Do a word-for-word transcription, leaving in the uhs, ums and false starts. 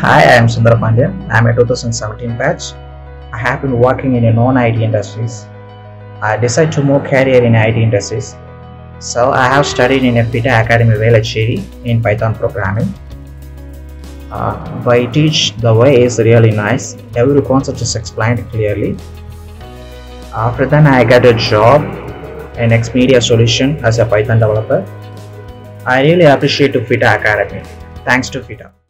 Hi, I am Sundarapandiyan. I am a two thousand seventeen batch. I have been working in a non-I T industries. I decided to move career in I T industries. So I have studied in a FITA Academy Chennai in Python programming. Uh, by teach, the way is really nice. Every concept is explained clearly. After that, I got a job in Expedia solution as a Python developer. I really appreciate to FITA Academy. Thanks to FITA.